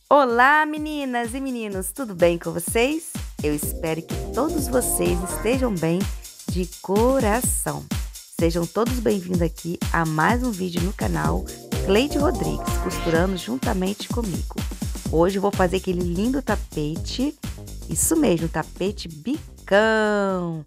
Olá, meninas e meninos, tudo bem com vocês? Eu espero que todos vocês estejam bem de coração. Sejam todos bem-vindos aqui a mais um vídeo no canal Cleide Rodrigues, costurando juntamente comigo. Hoje eu vou fazer aquele lindo tapete, isso mesmo, tapete bicão.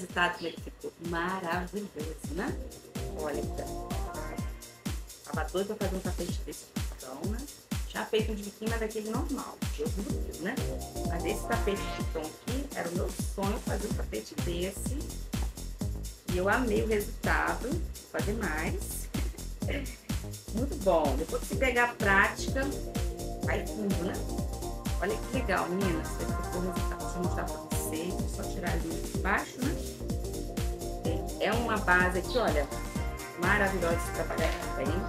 resultado como ele ficou maravilhoso, né? Olha, tava doida pra fazer um tapete desse botão, né? Já feito um de biquíni, mas daquele normal, de outro modelo, né? Mas esse tapete de botão aqui, era o meu sonho fazer um tapete desse. E eu amei o resultado, vou fazer mais. Muito bom. Depois que você pegar a prática, vai fundo, né? Olha que legal, meninas. Esse ficou o resultado. Deixa eu mostrar pra vocês. Vou só tirar ali de baixo, né? É uma base aqui, olha, maravilhosa de trabalhar também.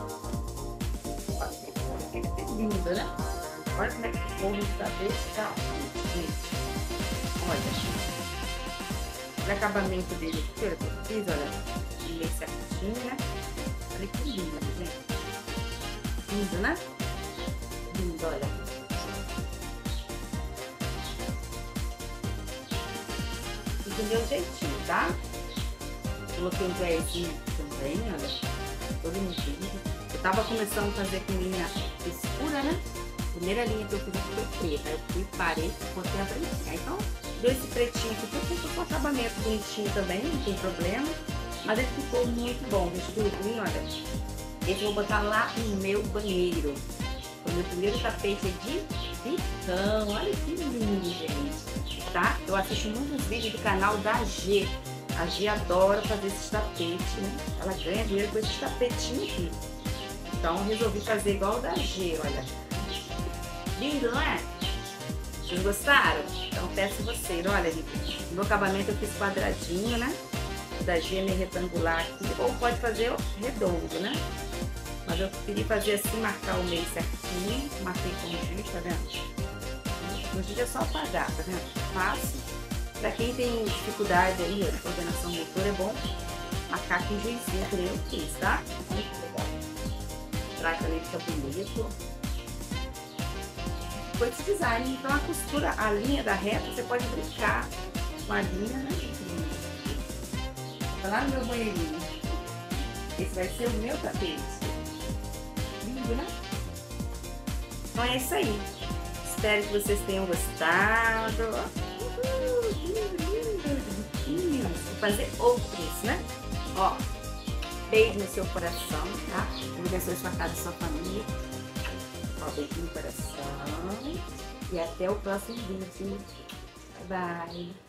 Olha, linda, né? Olha como é que ficou o resultado desse, tá? Olha. O acabamento dele aqui, olha, que eu fiz, olha, meio certinho, né? Olha que lindo, gente. Lindo, né? Lindo, olha. Entendeu o jeitinho, tá? Coloquei um vézinho também, olha. Todo medido. Eu tava começando a fazer com linha escura, né? A primeira linha que eu fiz foi preta. Aí eu fui, parei, botei a branquinha. Então, deu esse pretinho aqui, tudo com acabamento bonitinho também, não tem problema. Mas ele ficou muito bom, gente, olha. Esse eu vou botar lá no meu banheiro. O meu primeiro tapete é de bicão. Olha que lindo, gente. Tá? Eu assisto muitos vídeos do canal da G. A G adora fazer esses tapetes, né? Ela ganha dinheiro com esses tapetinhos aqui. Então eu resolvi fazer igual o da G, olha. Lindo, não é? Vocês gostaram? Então peço vocês, olha, no meu acabamento eu fiz quadradinho, né? O da G é meio retangular aqui, ou pode fazer redondo, né? Mas eu preferi fazer assim, marcar o meio certinho, marquei com giz, tá vendo? O giz é só apagar, tá vendo? Fácil. Pra quem tem dificuldade aí, ó, coordenação motora, é bom marcar com gizinho, que eu fiz, tá? Olha que legal. Atrás também fica bonito. Foi esse design, então a costura, a linha da reta, você pode brincar com a linha, né? Tá lá no meu banheirinho. Esse vai ser o meu tapete. Lindo, né? Então é isso aí. Espero que vocês tenham gostado. Vou fazer outros, né? Ó, beijo no seu coração, tá? Deus abençoe sua casa e sua família. Ó, beijo no coração. E até o próximo vídeo. Bye, bye.